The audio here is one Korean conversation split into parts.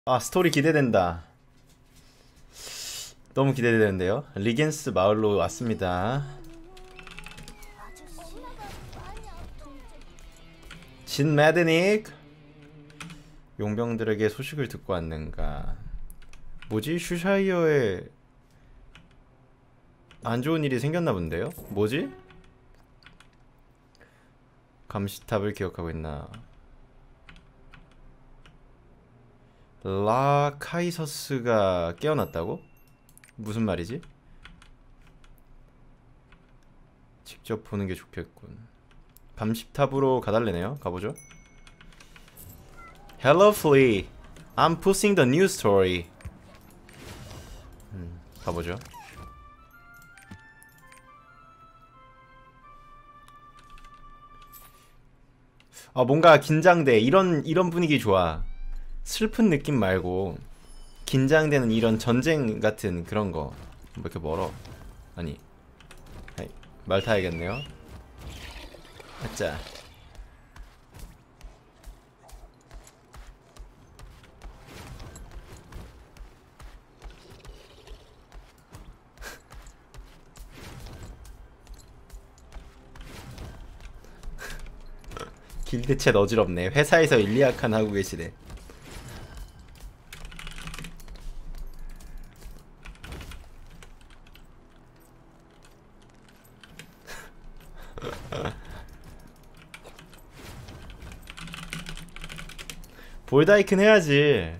아, 스토리 기대된다. 너무 기대되는데요. 리겐스 마을로 왔습니다. 진 매드닉 용병들에게 소식을 듣고 왔는가. 뭐지? 슈샤이어에 안 좋은 일이 생겼나 본데요? 뭐지? 감시탑을 기억하고 있나. 라카이서스가 깨어났다고? 무슨 말이지? 직접 보는 게 좋겠군. 감시탑으로 가달래네요. 가보죠. Hello, Flea. I'm pushing the news story. 가보죠. 아, 뭔가 긴장돼. 이런 분위기 좋아. 슬픈 느낌 말고 긴장되는 이런 전쟁 같은 그런 거. 뭐 이렇게 멀어? 아니, 말 타야겠네요. 아짜. 길드챗 어지럽네. 회사에서 일리아칸 하고 계시네. 볼다이큰 해야지.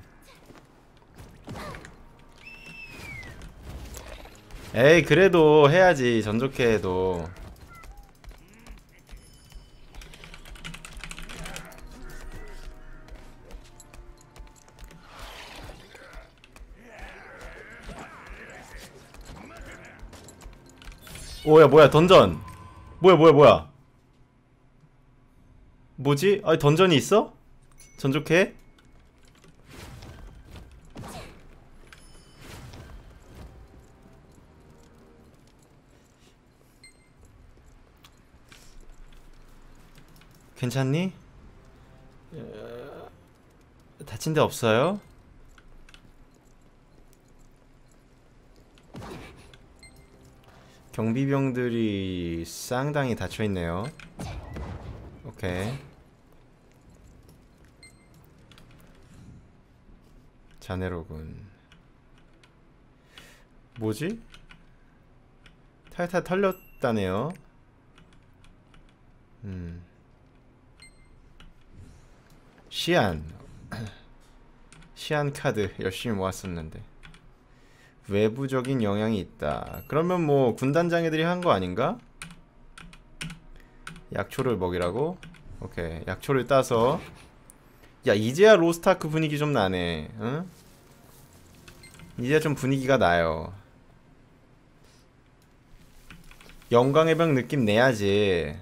에이, 그래도 해야지. 전좋게 해도. 오야, 뭐야, 던전. 뭐야. 뭐지? 아니, 던전이 있어? 전좋게 해? 괜찮니? 다친 데 없어요? 경비병들이 쌍당이 닫혀있네요. 오케이. 자네로군. 뭐지? 탈탈 털렸다네요. 시안 카드 열심히 모았었는데 외부적인 영향이 있다. 그러면 뭐 군단장애들이 한 거 아닌가? 약초를 먹이라고? 오케이, 약초를 따서. 야, 이제야 로스타크 분위기 좀 나네. 응? 이제야 좀 분위기가 나요. 영광의 병 느낌 내야지.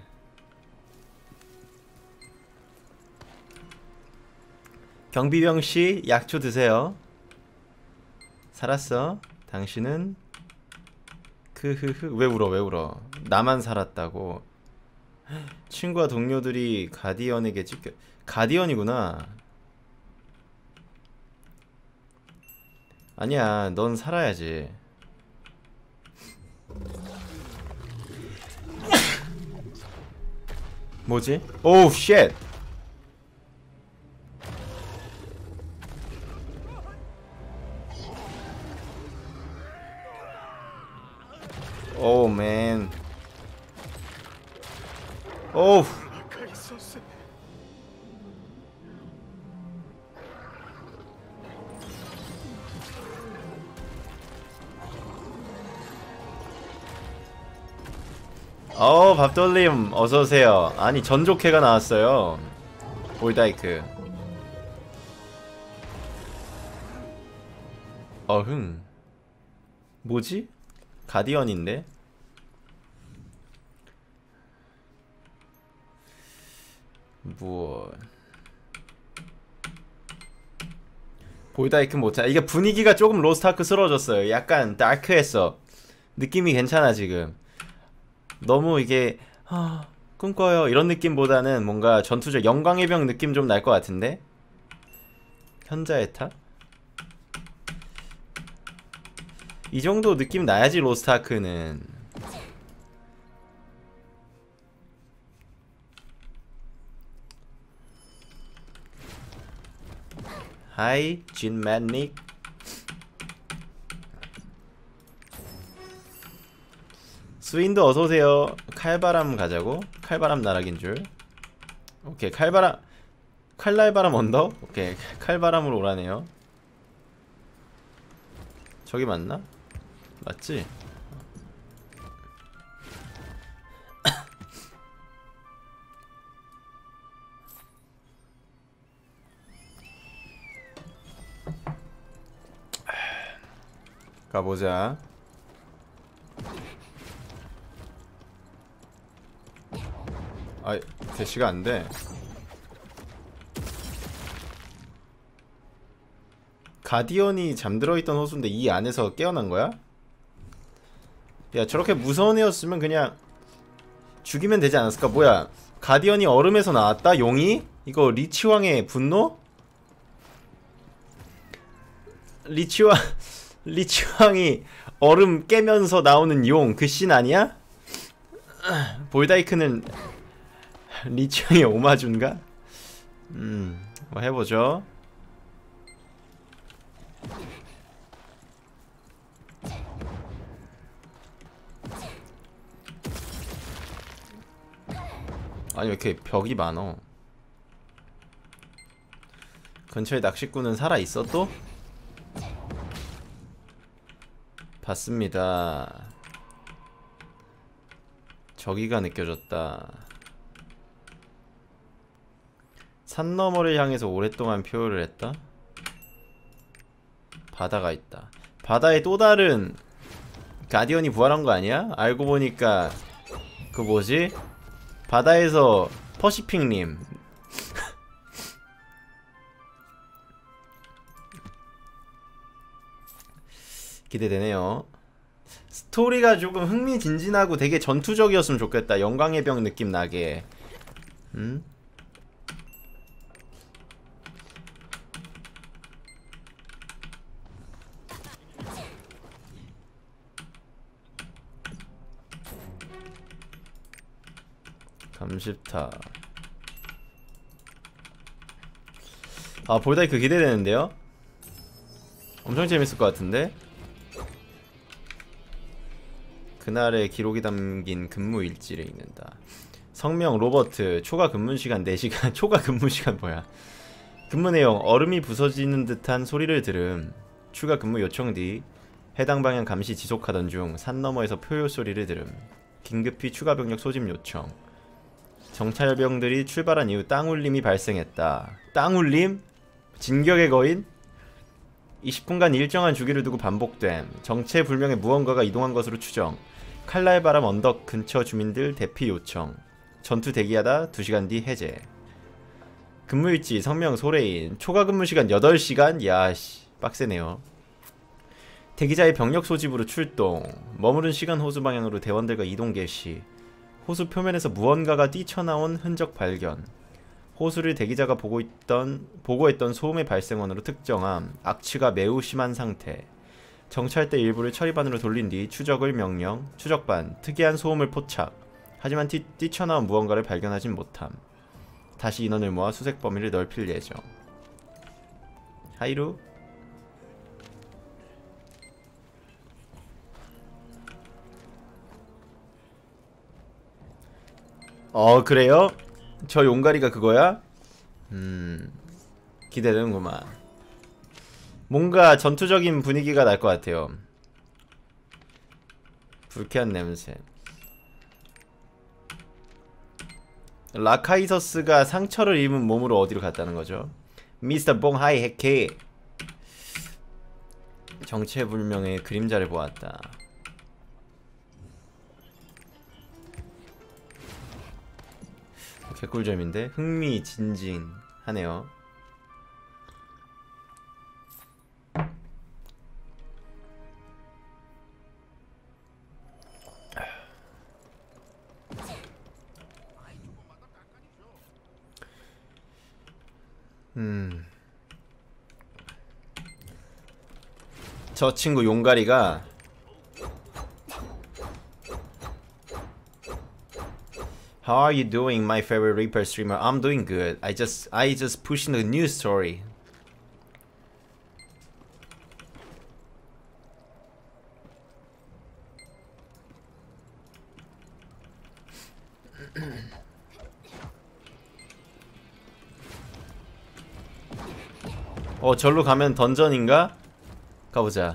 경비병씨, 약초 드세요. 살았어. 당신은 크흐흐. 왜 울어? 나만 살았다고. 친구와 동료들이 가디언에게 찢겨. 가디언이구나. 아니야, 넌 살아야지. 뭐지? 오우 쉣. 오우 맨. 오우. 밥돌림 어서오세요. 아니, 전족회가 나왔어요. 볼다이크. 어흥. 뭐지? 가디언인데? 뭐 볼다이크 못하. 이게 분위기가 조금 로스트아크스러워졌어요. 약간 다크했어. 느낌이 괜찮아 지금. 너무 이게 꿈꿔요 이런 느낌보다는 뭔가 전투적 영광의 병 느낌 좀 날 것 같은데? 현자의 탑? 이 정도 느낌 나야지 로스트아크는. 하이 진맨닉. 스윈도 어서오세요. 칼바람 가자고? 칼바람 나락인줄. 오케이 칼바람 칼날바람 언덕? 오케이 칼바람으로 오라네요. 저기 맞나? 맞지? 가보자. 아, 대시가 안 돼. 가디언이 잠들어 있던 호수인데 이 안에서 깨어난 거야? 야, 저렇게 무서운 애였으면 그냥 죽이면 되지 않았을까? 뭐야? 가디언이 얼음에서 나왔다? 용이? 이거 리치왕의 분노? 리치왕이 얼음 깨면서 나오는 용, 그 씬 아니야? 볼다이크는 리치왕의 오마주인가? 뭐 해보죠. 아니 왜 이렇게 벽이 많어. 근처에 낚시꾼은 살아있어 또? 봤습니다. 저기가 느껴졌다. 산 너머를 향해서 오랫동안 표효를 했다. 바다가 있다. 바다에 또 다른 가디언이 부활한 거 아니야? 알고 보니까 그 뭐지? 바다에서 퍼시픽님. 기대되네요. 스토리가 조금 흥미진진하고 되게 전투적이었으면 좋겠다. 영광의 병 느낌 나게. 감십타. 아, 볼다이크 기대되는데요? 엄청 재밌을 것 같은데? 그날의 기록이 담긴 근무 일지를 읽는다. 성명 로버트. 초과 근무시간 4시간. 초과 근무시간 뭐야? 근무 내용. 얼음이 부서지는 듯한 소리를 들음. 추가 근무 요청 뒤 해당 방향 감시 지속하던 중 산 너머에서 표요 소리를 들음. 긴급히 추가 병력 소집 요청. 정찰병들이 출발한 이후 땅울림이 발생했다. 땅울림? 진격의 거인? 20분간 일정한 주기를 두고 반복됨. 정체불명의 무언가가 이동한 것으로 추정. 칼날바람 언덕 근처 주민들 대피 요청. 전투 대기하다 2시간 뒤 해제. 근무일지 성명 소레인. 초과 근무시간 8시간? 야씨 빡세네요. 대기자의 병력 소집으로 출동. 머무른 시간 호수 방향으로 대원들과 이동 개시. 호수 표면에서 무언가가 뛰쳐나온 흔적 발견. 호수를 대기자가 보고했던 소음의 발생원으로 특정함. 악취가 매우 심한 상태. 정찰대 일부를 처리반으로 돌린 뒤 추적을 명령. 추적반 특이한 소음을 포착. 하지만 뛰쳐나온 무언가를 발견하진 못함. 다시 인원을 모아 수색 범위를 넓힐 예정. 하이루. 그래요? 저 용가리가 그거야? 기대되는구만. 뭔가 전투적인 분위기가 날 것 같아요. 불쾌한 냄새. 라카이서스가 상처를 입은 몸으로 어디로 갔다는 거죠? 미스터 봉하이 해케. 정체불명의 그림자를 보았다. 개꿀잼인데? 흥미진진하네요. 저 친구 용가리가 How are you doing, my favorite Reaper streamer? I'm doing good. I just pushing the news story. 절로 가면 던전인가? 가보자.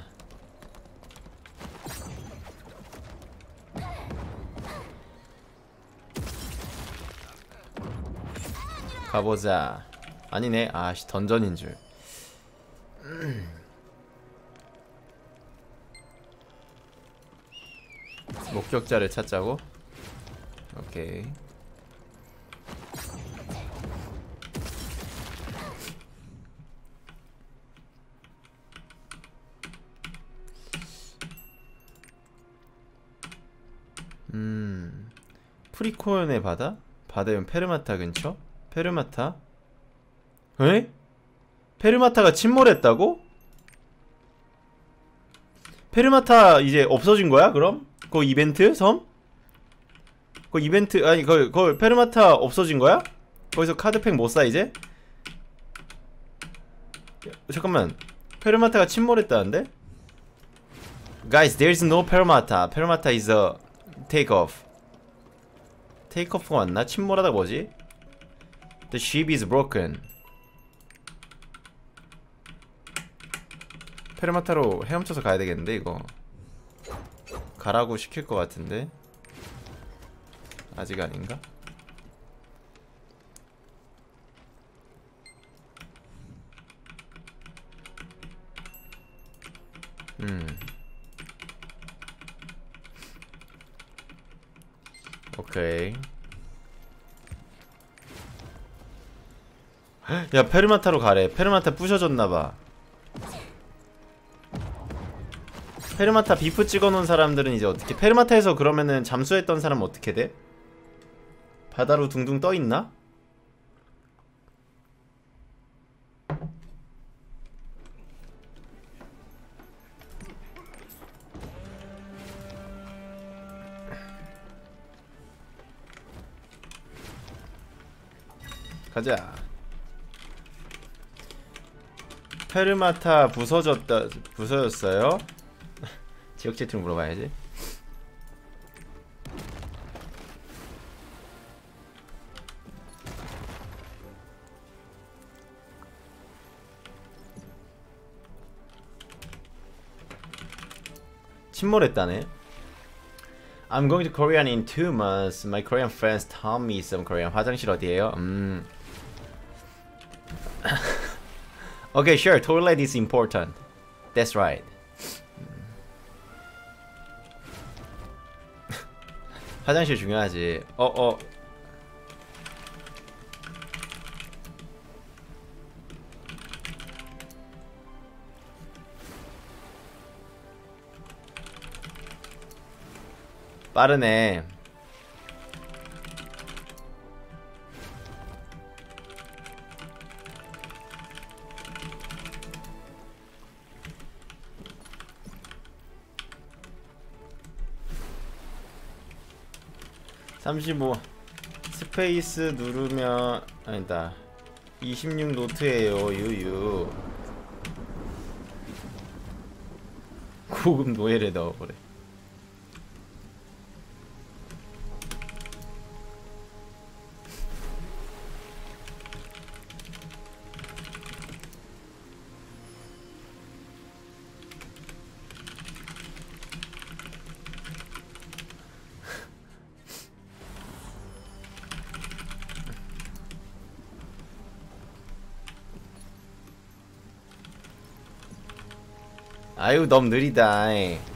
가보자. 아니네. 아씨, 던전인 줄. 목격자를 찾자고? 오케이. 프리코연의 바다? 바다면 페르마타 근처? 페르마타? 에? 페르마타가 침몰했다고? 페르마타 이제 없어진 거야 그럼? 그 이벤트 섬? 그 이벤트 아니 그 페르마타 없어진 거야? 거기서 카드팩 못 사 이제? 잠깐만, 페르마타가 침몰했다는데? Guys, there's no 페르마타. 페르마타 is a takeoff. 테이크오프가 맞나? 침몰하다 뭐지? The ship is broken. 페르마타로 헤엄쳐서 가야 되겠는데 이거. 가라고 시킬 것 같은데 아직 아닌가? 오케이. 야, 페르마타로 가래. 페르마타 부셔졌나봐. 페르마타 비프 찍어놓은 사람들은 이제 어떻게, 페르마타에서 그러면은 잠수했던 사람은 어떻게 돼? 바다로 둥둥 떠있나? 가자. 페르마타 부서졌어요? 지역 채팅 물어봐야지. 침몰했다네. I'm going to Korean in 2 months. My Korean friends taught me some Korean. 화장실 어디에요? Okay, sure. Toilet is important. That's right. 화장실 중요하지. 빠르네. (35) 스페이스 누르면 아니다 26 노트에요. 유유. 고급 노예를 넣어버려. 아유, 너무 느리다.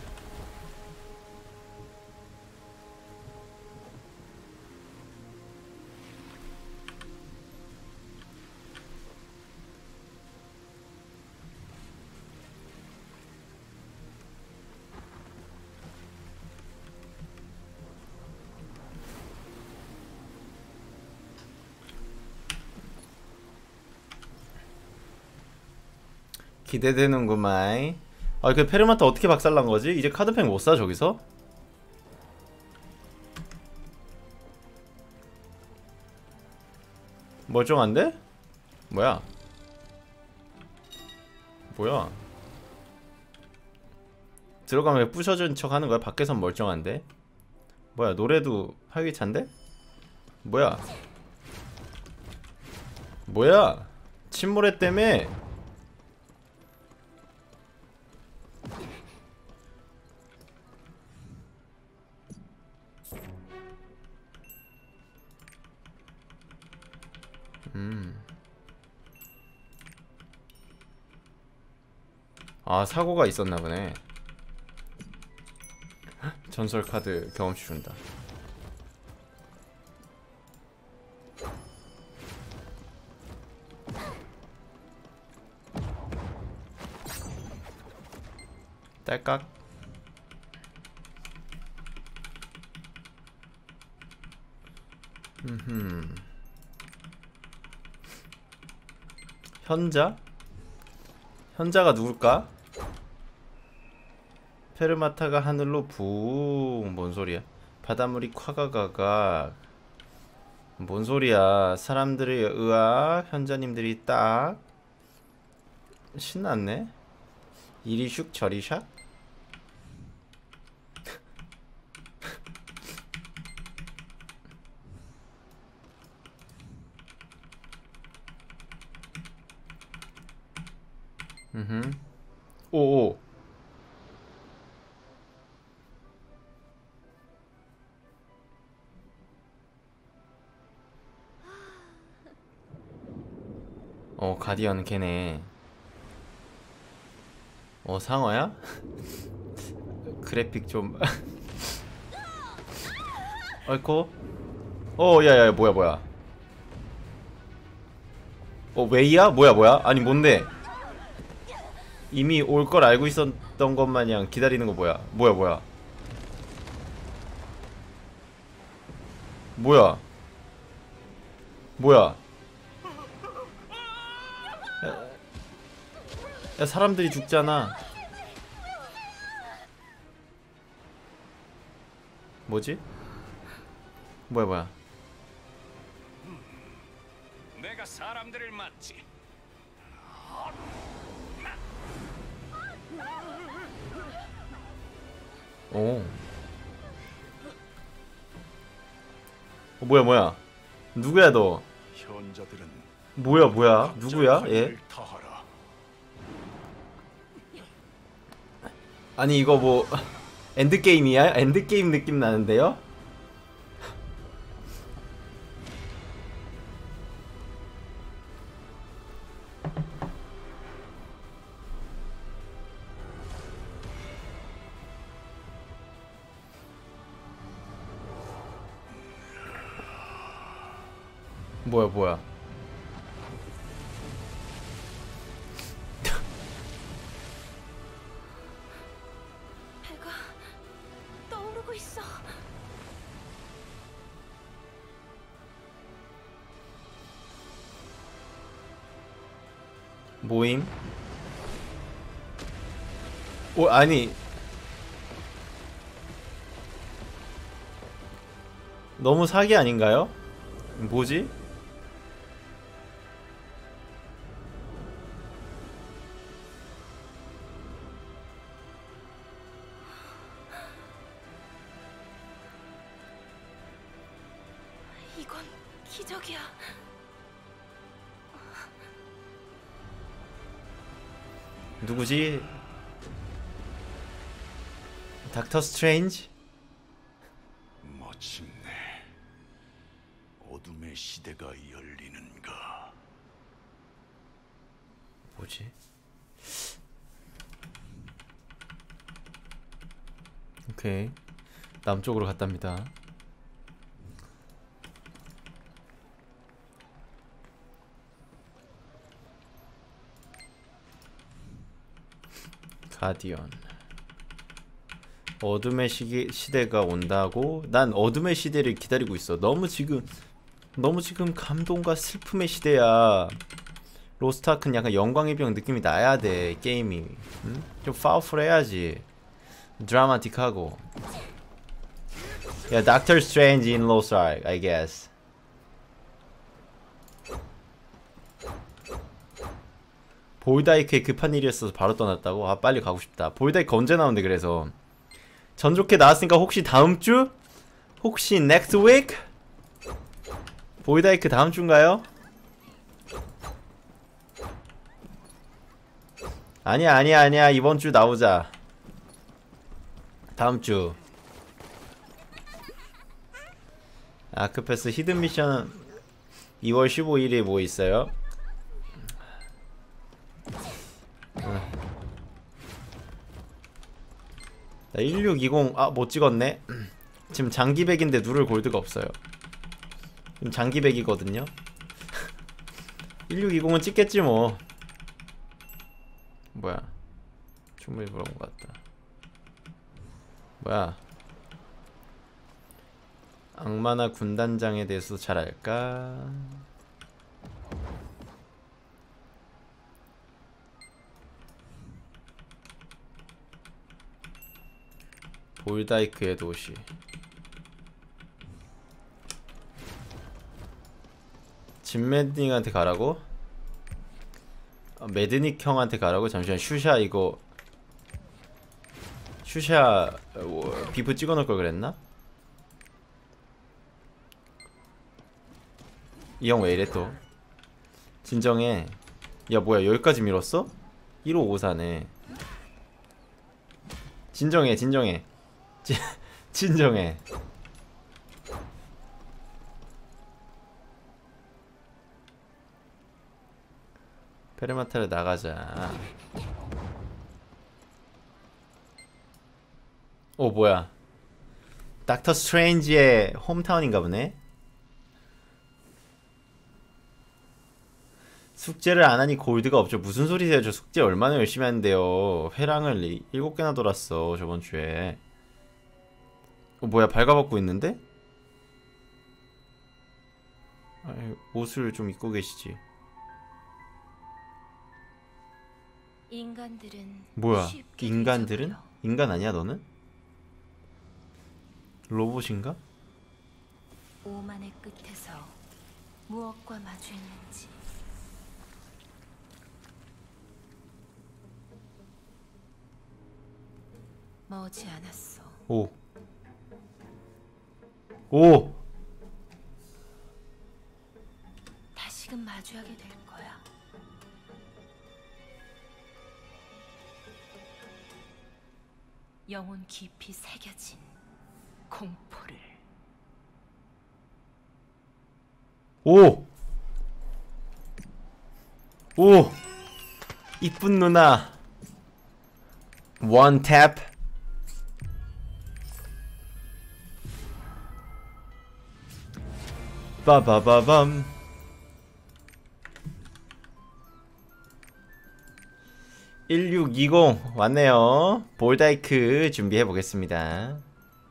기대되는구만. 아, 그 페르마타 어떻게 박살난 거지? 이제 카드팩 못 사, 저기서? 멀쩡한데? 뭐야? 뭐야? 들어가면 부셔진 척 하는 거야? 밖에선 멀쩡한데? 뭐야, 노래도 활기찬데? 뭐야? 뭐야? 침몰했 때문에. 아, 사고가 있었나 보네. 전설 카드 경험치 준다. 딸깍. 현자? 현자가 누굴까? 페르마타가 하늘로 붕. 뭔 소리야? 바닷물이 콱가가가. 뭔 소리야? 사람들의 의학, 현자님들이 딱. 신났네. 이리 슉 저리 샥. 오오. 가디언 걔네. 상어야? 그래픽 좀. 어이코. 야야, 뭐야. 웨이야? 뭐야? 아니 뭔데? 이미 올 걸 알고 있었던 것 마냥 기다리는 거 뭐야? 뭐야? 야, 사람들이 죽잖아. 뭐지? 뭐야? 내가 사람들을 맞지. 뭐야? 누구야 너? 현자들은 뭐야? 누구야? 얘? 타하라. 아니 이거 뭐 엔드게임이야? 엔드게임 느낌 나는데요? 뭐야? 배가 떠오르고 있어. 모임? 아니 너무 사기 아닌가요? 뭐지? 이건 기적이야. 누구지? 닥터 스트레인지? 마침내 어둠의 시대가 열리는가. 뭐지? 오케이, 남쪽으로 갔답니다. 가디언. 어둠의 시대가 온다고? 난 어둠의 시대를 기다리고 있어. 너무 지금 감동과 슬픔의 시대야. 로스트아크는 약간 영광의 병 느낌이 나야 돼, 게임이. 응? 좀 파워풀해야지. 드라마틱하고. 야, 닥터 스트레인지 in Lost Ark, I guess. 볼다이크에 급한 일이 있어서 바로 떠났다고? 아 빨리 가고 싶다. 볼다이크 언제 나오는데 그래서 전 좋게 나왔으니까 혹시 다음 주? 혹시 next week? 볼다이크 다음 주인가요? 아니야 이번 주 나오자. 다음 주. 아크패스 히든 미션 2월 15일에 뭐 있어요? 나 1620, 못 찍었네? 지금 장기백인데 누를 골드가 없어요. 지금 장기백이거든요? 1620은 찍겠지 뭐. 뭐야. 충분히 그런 것 같다. 뭐야. 악마나 군단장에 대해서도 잘 알까? 볼다이크의 도시. 진매딩한테 가라고? 매드닉 형한테 가라고? 잠시만 슈샤 이거 슈샤 비프 찍어놓을 걸 그랬나? 이 형 왜 이래 또? 진정해. 야 뭐야 여기까지 밀었어? 1554네. 진정해 진정해. 진정해. 페르마타를 나가자. 오 뭐야 닥터 스트레인지의 홈타운인가 보네. 숙제를 안하니 골드가 없죠. 무슨 소리세요. 저 숙제 얼마나 열심히 하는데요. 회랑을 7개나 돌았어 저번주에. 뭐야 발가벗고 있는데? 아이, 옷을 좀 입고 계시지. 인간들은 뭐야 쉽게 인간들은? 잊어버려. 인간 아니야 너는? 로봇인가? 오만의 끝에서 무엇과 마주했는지. 머지 않았어. 오. 오! 다시금 마주하게 될 거야. 영혼 깊이 새겨진 공포를. 오! 오! 이쁜 누나. 원 탭. 빠바바밤. 1620 왔네요. 볼다이크 준비해 보겠습니다.